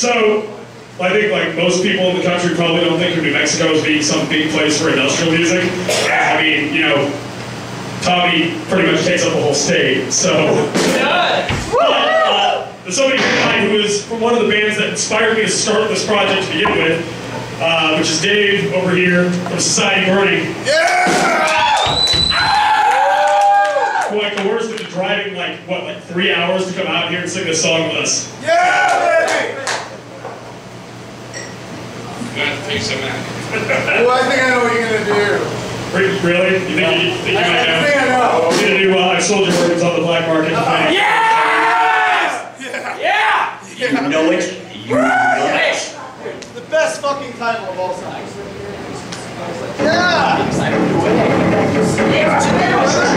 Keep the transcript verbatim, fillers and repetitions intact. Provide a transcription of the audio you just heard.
So, I think like most people in the country probably don't think of New Mexico as being some big place for industrial music. I mean, you know, Tommy pretty much takes up the whole state, so. But, uh, there's somebody behind who is from one of the bands that inspired me to start this project to begin with, uh, which is Dave over here from Society Burning. Yeah! Who I coerced into driving like, what, like three hours to come out here and sing this song with us. Yeah, baby! You have to take some out. Well, I think I know what you're going to do. Really? You think you, think you might know? I think I know. We're going to do uh, I Sold Your Organs on the Black Market. Uh, yes! Yeah! Yeah! You know it. You know it. The best fucking title of all time. Yeah!